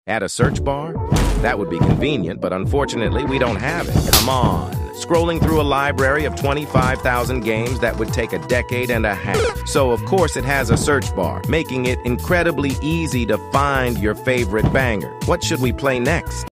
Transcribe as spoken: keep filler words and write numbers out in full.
Add a search bar? That would be convenient, but unfortunately, we don't have it. Come on. Scrolling through a library of twenty-five thousand games, that would take a decade and a half. So, of course, it has a search bar, making it incredibly easy to find your favorite banger. What should we play next?